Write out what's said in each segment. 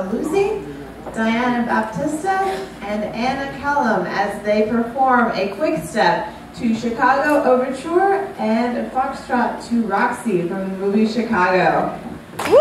Paluzzi, Diana Baptista, and Anna Callum as they perform a quick step to Chicago Overture and a foxtrot to Roxy from the movie Chicago. Woo!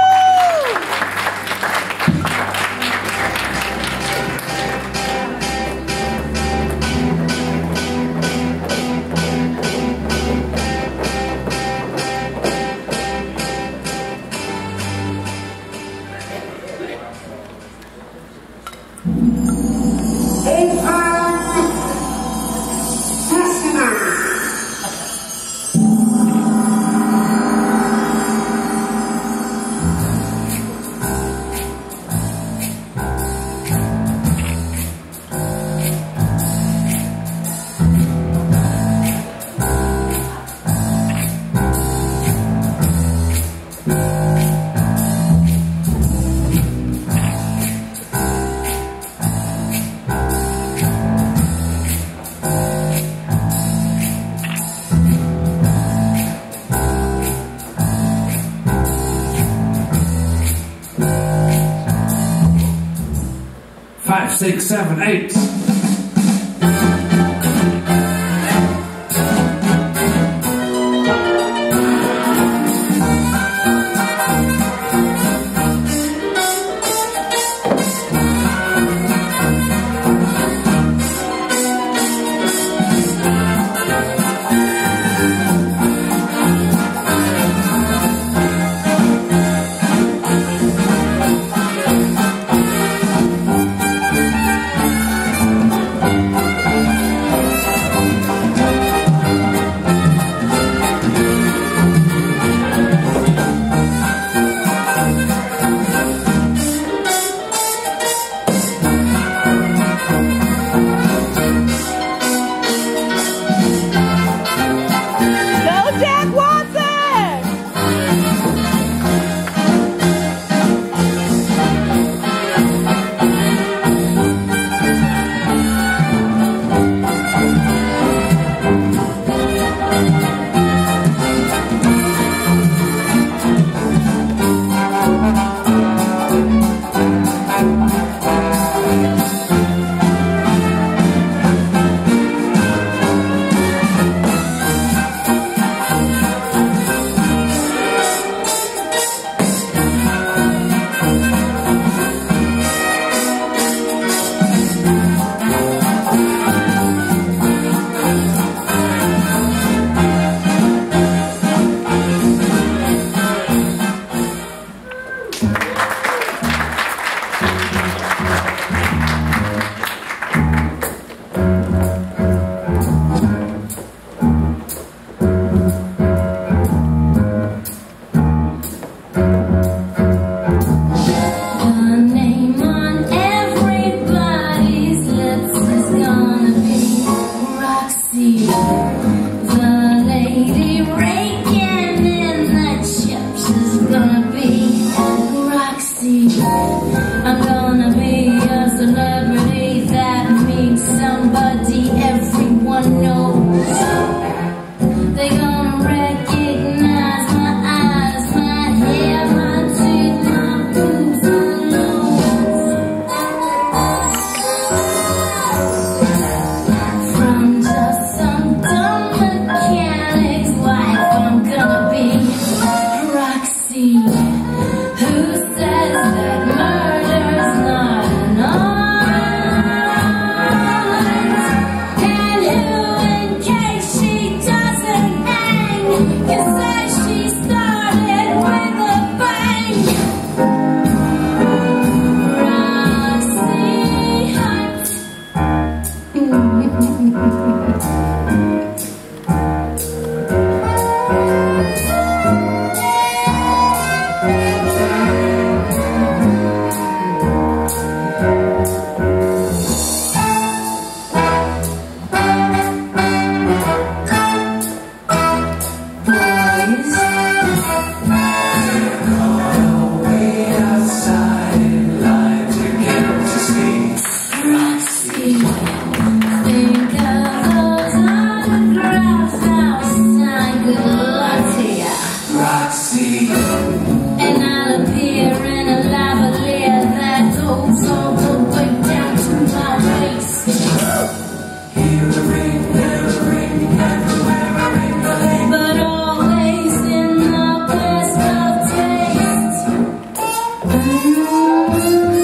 5, 6, 7, 8. I'm gonna be a celebrity. That means somebody everyone knows. They gonna recognize my eyes, my hair, my teeth, my boobs, my nose. From just some dumb mechanic's wife, I'm gonna be Roxy. Who says that murder's Thank you.